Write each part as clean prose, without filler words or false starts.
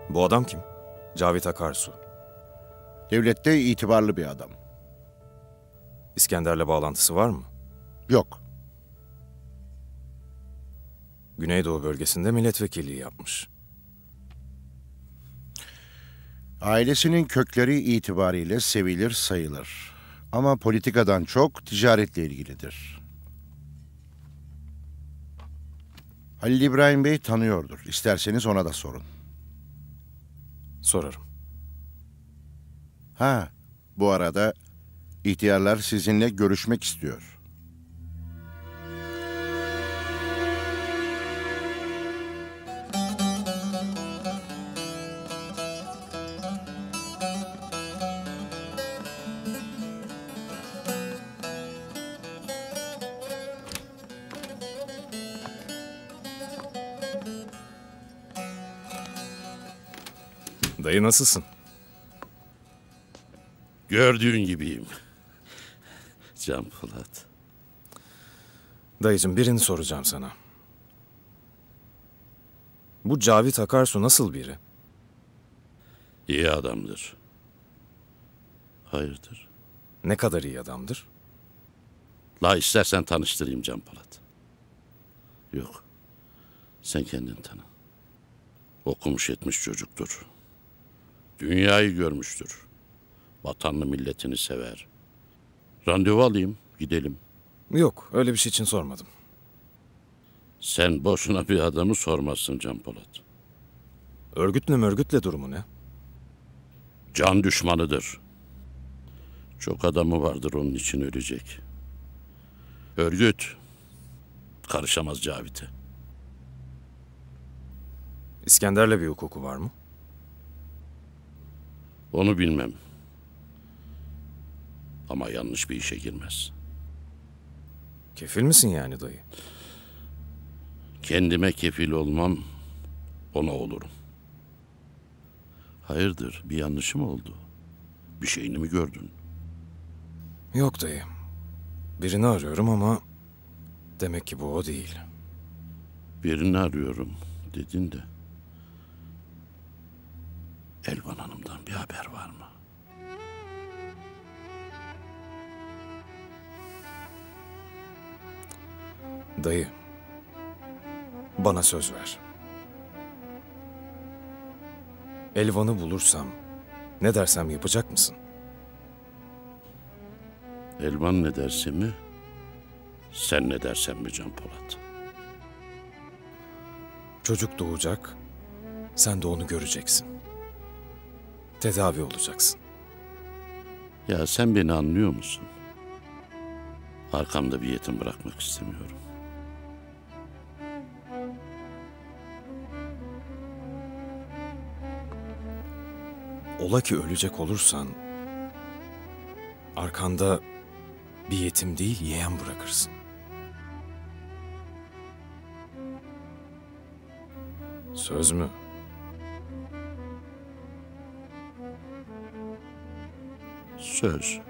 Bu adam kim? Cavit Akarsu. Devlette itibarlı bir adam. İskender'le bağlantısı var mı? Yok. Güneydoğu bölgesinde milletvekilliği yapmış. Ailesinin kökleri itibariyle sevilir sayılır. Ama politikadan çok ticaretle ilgilidir. Halil İbrahim Bey tanıyordur. İsterseniz ona da sorun. Sorarım. Ha, bu arada ihtiyarlar sizinle görüşmek istiyor. Dayı nasılsın? Gördüğün gibiyim. Can Polat. Dayıcığım birini soracağım sana. Bu Cavit Akarsu nasıl biri? İyi adamdır. Hayırdır? Ne kadar iyi adamdır? La istersen tanıştırayım Can Polat. Yok. Sen kendin tanı. Okumuş etmiş çocuktur. Dünyayı görmüştür. Vatanını milletini sever. Randevu alayım, gidelim. Yok, öyle bir şey için sormadım. Sen boşuna bir adamı sormazsın Can Polat. Örgütle durumu ne? Can düşmanıdır. Çok adamı vardır onun için ölecek. Örgüt karışamaz Cavit'e. İskender'le bir hukuku var mı? Onu bilmem. Ama yanlış bir işe girmez. Kefil misin yani dayı? Kendime kefil olmam, ona olurum. Hayırdır, bir yanlışım oldu? Bir şeyini mi gördün? Yok dayı. Birini arıyorum ama demek ki bu o değil. Birini arıyorum dedin de. Elvan Hanım'dan bir haber var mı? Dayı, bana söz ver. Elvan'ı bulursam ne dersem yapacak mısın? Elvan ne derse mi? Sen ne dersen mi Can Polat? Çocuk doğacak, sen de onu göreceksin. Tedavi olacaksın. Ya sen beni anlıyor musun? Arkamda bir yetim bırakmak istemiyorum. Ola ki ölecek olursan arkanda bir yetim değil yeğen bırakırsın. Söz mü? Söz.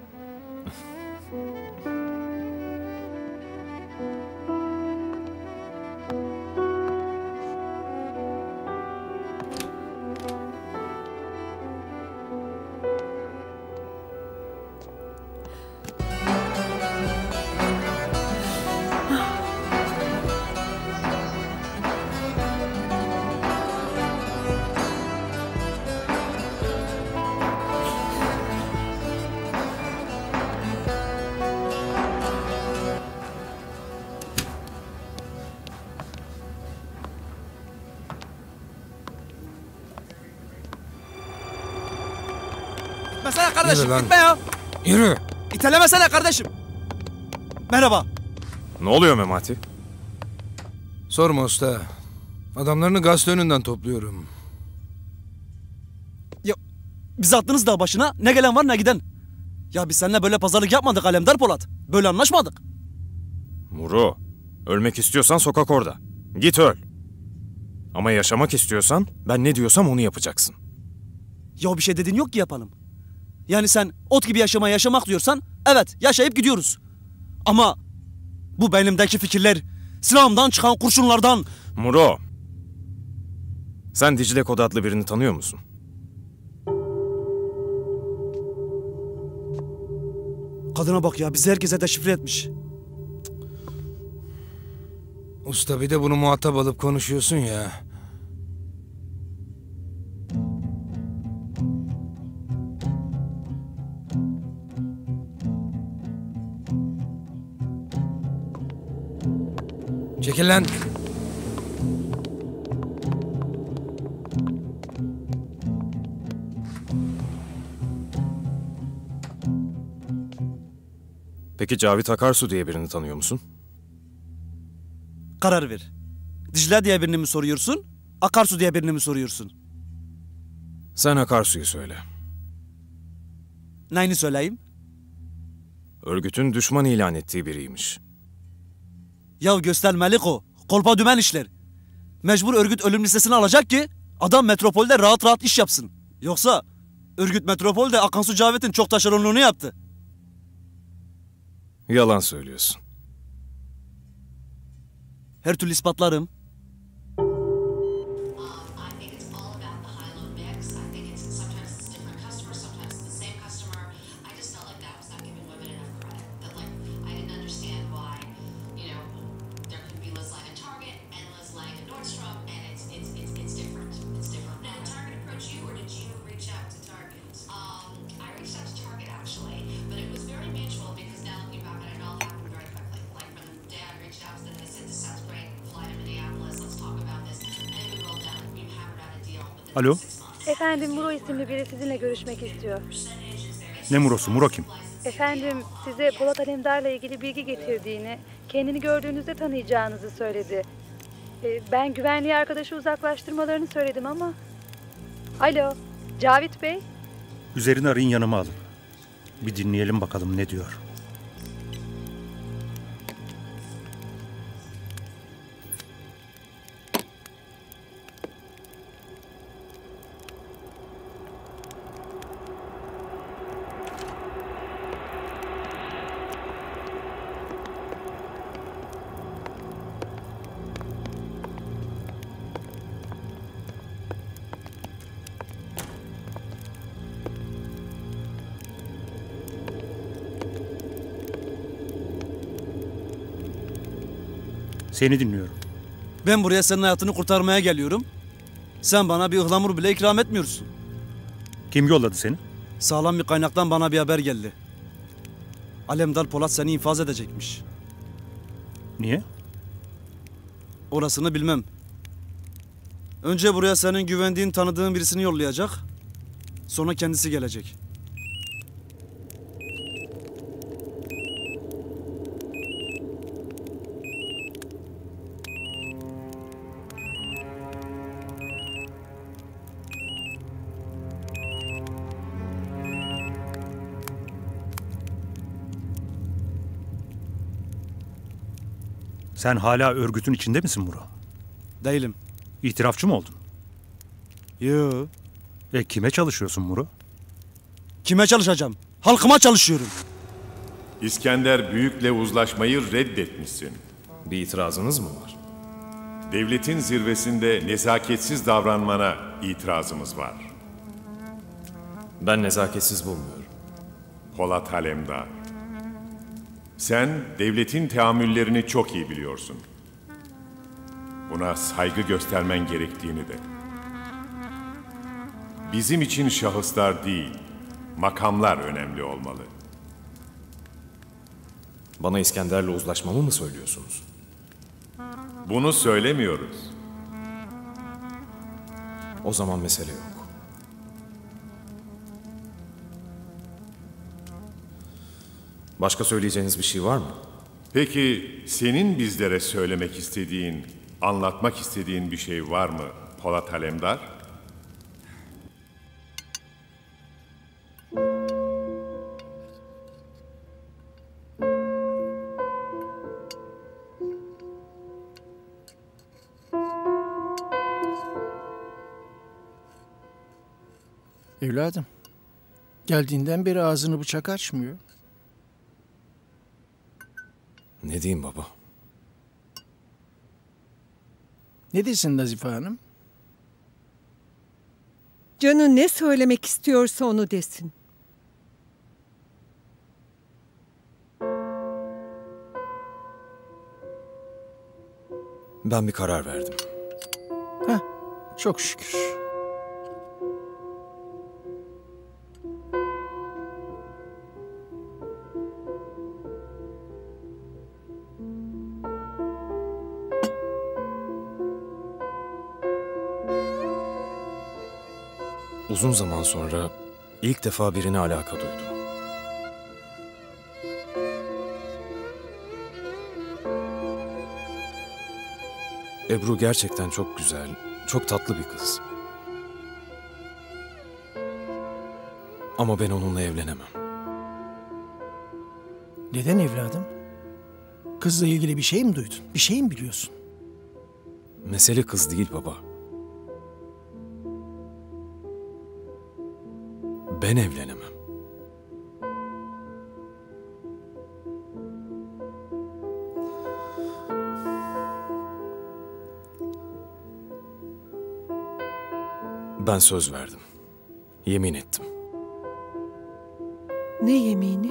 Mesela kardeşim Yürü lan. gitme ya. Yürü! İtelemesene kardeşim. Merhaba. Ne oluyor Memati? Sorma usta. Adamlarını gazete önünden topluyorum. Ya bizi attınız da başına, ne gelen var ne giden. Ya biz seninle böyle pazarlık yapmadık Alemdar Polat. Böyle anlaşmadık. Muro, ölmek istiyorsan sokak orada. Git öl. Ama yaşamak istiyorsan ben ne diyorsam onu yapacaksın. Ya bir şey dediğin yok ki yapalım. Yani sen ot gibi yaşamak diyorsan evet yaşayıp gidiyoruz. Ama bu benimdeki fikirler silahımdan çıkan kurşunlardan. Muro, Sen Dicle Kod adlı birini tanıyor musun? Kadına bak ya, bizi herkese deşifre etmiş. Usta bir de bunu muhatap alıp konuşuyorsun ya. Çekil lan. Peki Cavit Akarsu diye birini tanıyor musun? Karar ver. Dicle diye birini mi soruyorsun, Akarsu diye birini mi soruyorsun? Sen Akarsu'yu söyle. Neyini söyleyeyim? Örgütün düşman ilan ettiği biriymiş. Ya göstermelik o. Kolpa dümen işler. Mecbur örgüt ölüm listesine alacak ki adam metropolde rahat rahat iş yapsın. Yoksa örgüt metropolde Akansu Cavit'in çok taşeronluğunu yaptı. Yalan söylüyorsun. Her türlü ispatlarım. I think it's all about the high-low mix. I think it's sometimes it's different customers, sometimes it's the same customer. I just felt like that was not giving women enough credit. That like I didn't understand why, you know, there could be Liz Lang at Target and Liz Lang at Nordstrom, and it's different. It's different. Now, did Target approach you, or did you reach out to Target? I reached out to Target actually, but it was very mutual because now looking back at it, it all happened very quickly. Like from the day I reached out to them, they said this sounds great. Fly to Minneapolis, let's talk about this. And then we rolled out, we hammered out a deal within Alo? 6 months. Efendim Muro isimli biri sizinle görüşmek istiyor. Ne Muro'su? Muro kim? Efendim size Polat Alemdar'la ilgili bilgi getirdiğini, kendini gördüğünüzde tanıyacağınızı söyledi. Ben güvenliği arkadaşı uzaklaştırmalarını söyledim ama... Alo, Cavit Bey? Üzerini arayın, yanıma alın. Bir dinleyelim bakalım ne diyor. Seni dinliyorum. Ben buraya senin hayatını kurtarmaya geliyorum. Sen bana bir ıhlamur bile ikram etmiyorsun. Kim yolladı seni? Sağlam bir kaynaktan bana bir haber geldi. Alemdar Polat seni infaz edecekmiş. Niye? Orasını bilmem. Önce buraya senin güvendiğin, tanıdığın birisini yollayacak. Sonra kendisi gelecek. Sen hala örgütün içinde misin Muro? Değilim. İtirafçı mı oldun? Yo. Kime çalışıyorsun Muro? Kime çalışacağım? Halkıma çalışıyorum. İskender Büyük'le uzlaşmayı reddetmişsin. Bir itirazınız mı var? Devletin zirvesinde nezaketsiz davranmana itirazımız var. Ben nezaketsiz bulmuyorum. Polat Alemdar. Sen devletin teamüllerini çok iyi biliyorsun. Buna saygı göstermen gerektiğini de. Bizim için şahıslar değil, makamlar önemli olmalı. Bana İskender'le uzlaşmamı mı söylüyorsunuz? Bunu söylemiyoruz. O zaman mesele yok. Başka söyleyeceğiniz bir şey var mı? Peki senin bizlere söylemek istediğin, anlatmak istediğin bir şey var mı Polat Alemdar? Evladım, geldiğinden beri ağzını bıçak açmıyor. Ne diyeyim baba? Ne desin Nazife Hanım? Canı ne söylemek istiyorsa onu desin. Ben bir karar verdim. Heh, çok şükür. Uzun zaman sonra ilk defa birine alaka duydum. Ebru gerçekten çok güzel, çok tatlı bir kız. Ama ben onunla evlenemem. Neden evladım? Kızla ilgili bir şey mi duydun? Bir şey mi biliyorsun? Mesele kız değil baba. Ben evlenemem. Ben söz verdim. Yemin ettim. Ne yemini?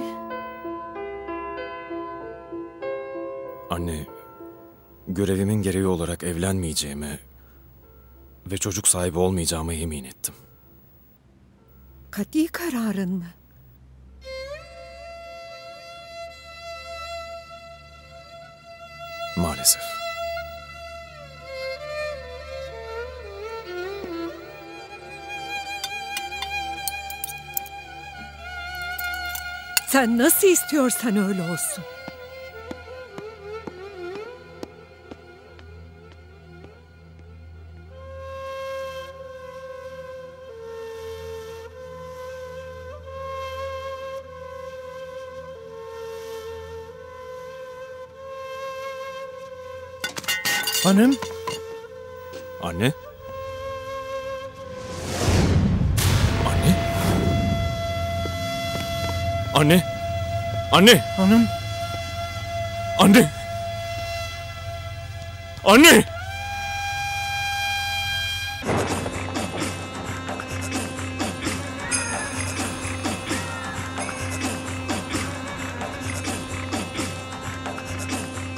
Anne, görevimin gereği olarak evlenmeyeceğime ve çocuk sahibi olmayacağıma yemin ettim. Kati kararın mı? Maalesef. Sen nasıl istiyorsan öyle olsun. Hanım, Anne? Anne? Anne? Anne! hanım. Anne! Anne!